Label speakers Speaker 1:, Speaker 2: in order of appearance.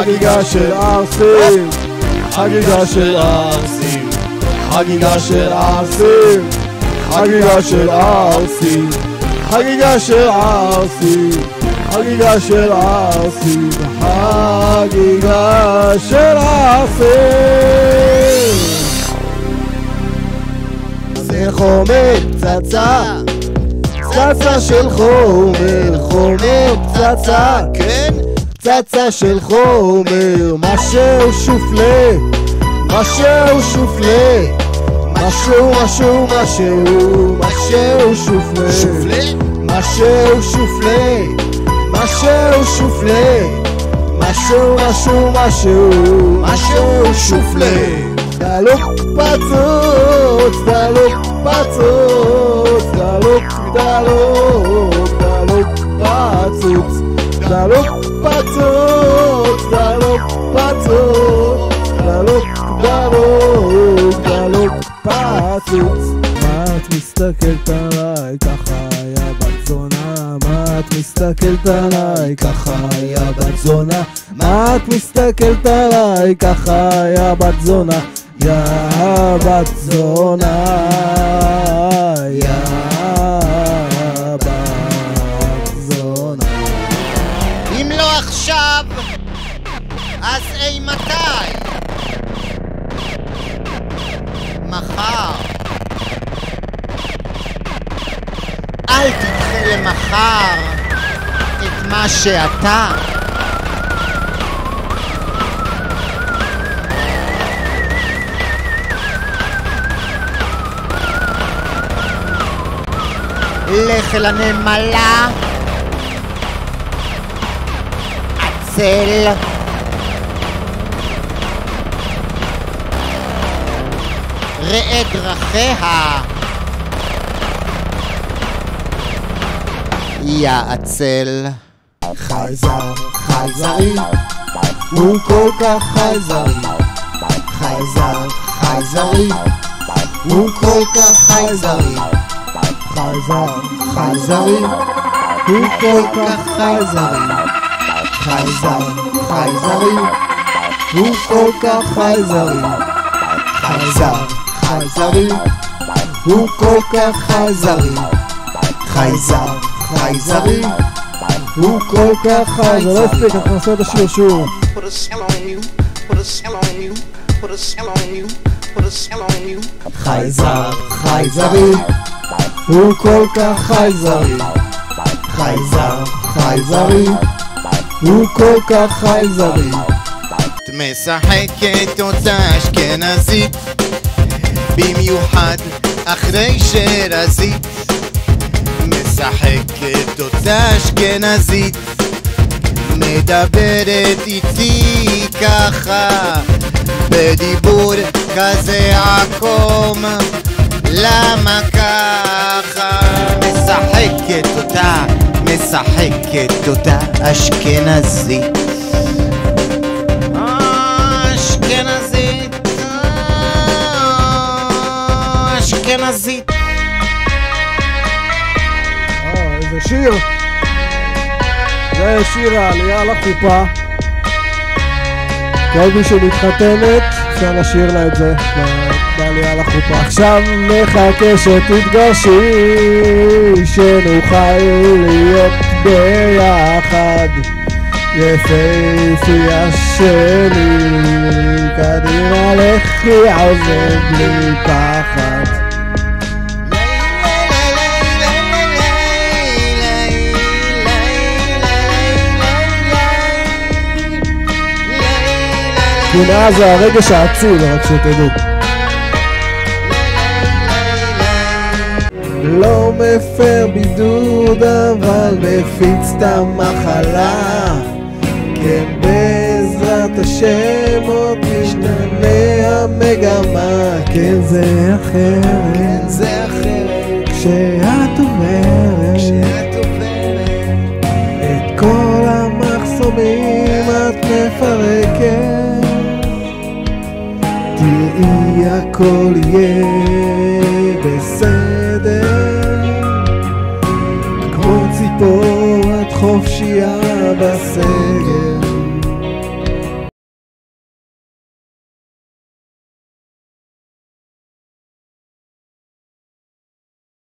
Speaker 1: חגיגה של ערסים, חגיגה של ערסים, חגיגה של ערסים, חגיגה של ערסים, חגיגה של ערסים, חגיגה של ערסים, חגיגה של ערסים. זה חומר פצצה, פצצה של חומר, חומר פצצה, כן? פצצה של חומר, משהו שופלה, משהו שופלה, משהו משהו משהו, משהו שופלה, משהו שופלה, משהו שופלה, משהו משהו משהו, משהו שופלה. דלוק פצוץ, דלוק פצוץ, דלוק דלוק, דלוק פצוץ, דלוק פצוץ, דלוק פצוץ, דלוק דלוק, דלוק פצוץ. מה את מסתכלת עליי ככה יא בת זונה? מה את מסתכלת עליי ככה יא בת זונה? מה את מסתכלת עליי ככה יא בת זונה? יא בת זונה, יא בת זונה.
Speaker 2: אם לא עכשיו, אז אי מתי? מחר. אל תדחה למחר את מה שאתה. לך אל הנמלה, עצל, ראה דרכיה, יא עצל.
Speaker 1: חייזר, חייזרי, הוא כל כך חייזרי. חייזר, חייזרי, הוא כל כך חייזרי. חייזר, חייזרי, הוא כל כך חייזרי. חייזר, חייזרי, הוא כל כך חייזרי. חייזר, חייזרי, הוא כל כך חייזרי. חייזר, חייזרי, הוא כל כך חייזרי. לא הספיק, אנחנו נעשה את השיר שוב. חייזר, חייזרי, הוא כל כך חייזרי. חייזר, חייזרי, הוא כל כך חייזרי.
Speaker 2: את משחקת אותה אשכנזית, במיוחד אחרי שרזית. משחקת אותה אשכנזית, מדברת איתי ככה, בדיבור כזה עקום. למה ככה? משחקת אותה, משחקת אותה אשכנזית. אשכנזית, אשכנזית.
Speaker 1: איזה שיר. זה שיר העלייה לחופה. כל מי שמתחתנת אפשר לשיר לה את זה בעלייה לחופה. עכשיו נחכה שתתגרשי, שנוכל להיות ביחד. יפהפייה שלי, קדימה לכי עוזב בלי פחד. קנאה זה הרגש האציל, רק שתדעו. לא מפר בידוד אבל מפיץ את המחלה. כן בעזרת השם עוד משתנה המגמה. כן זה אחרת, כן זה אחרת, כשאת עוברת, כשאת עוברת את כל המחסומים את מפרקת. תראי הכל יהיה בסדר, כמו ציפור את חופשייה בסגר.